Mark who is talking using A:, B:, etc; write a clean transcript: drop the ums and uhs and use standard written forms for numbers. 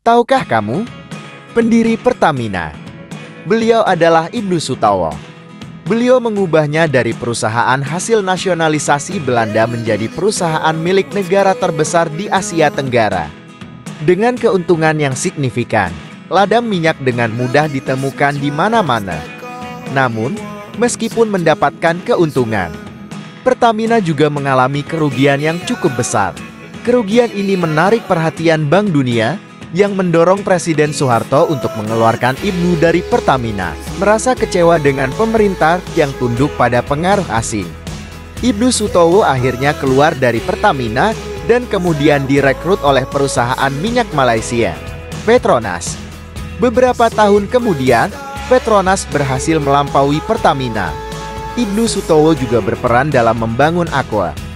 A: Tahukah kamu? Pendiri Pertamina. Beliau adalah Ibnu Sutowo. Beliau mengubahnya dari perusahaan hasil nasionalisasi Belanda menjadi perusahaan milik negara terbesar di Asia Tenggara. Dengan keuntungan yang signifikan, ladang minyak dengan mudah ditemukan di mana-mana. Namun, meskipun mendapatkan keuntungan, Pertamina juga mengalami kerugian yang cukup besar. Kerugian ini menarik perhatian Bank Dunia yang mendorong Presiden Soeharto untuk mengeluarkan Ibnu dari Pertamina. Merasa kecewa dengan pemerintah yang tunduk pada pengaruh asing, Ibnu Sutowo akhirnya keluar dari Pertamina dan kemudian direkrut oleh perusahaan minyak Malaysia, Petronas. Beberapa tahun kemudian, Petronas berhasil melampaui Pertamina. Ibnu Sutowo juga berperan dalam membangun Aqua,